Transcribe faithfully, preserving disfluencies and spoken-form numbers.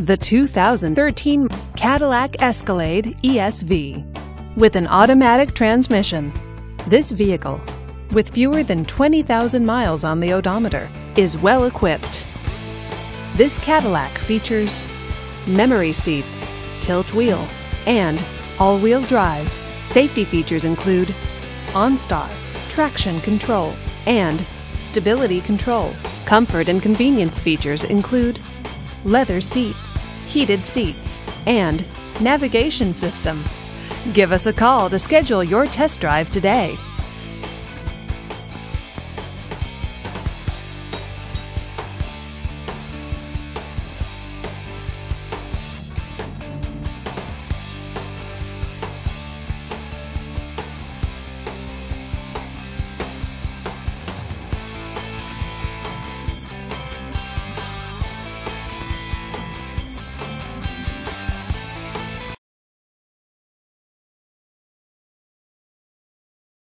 the two thousand thirteen Cadillac Escalade E S V. With an automatic transmission, this vehicle, with fewer than twenty thousand miles on the odometer, is well equipped. This Cadillac features memory seats, tilt wheel, and all-wheel drive. Safety features include OnStar, traction control, and stability control. Comfort and convenience features include leather seats, heated seats, and navigation system. Give us a call to schedule your test drive today.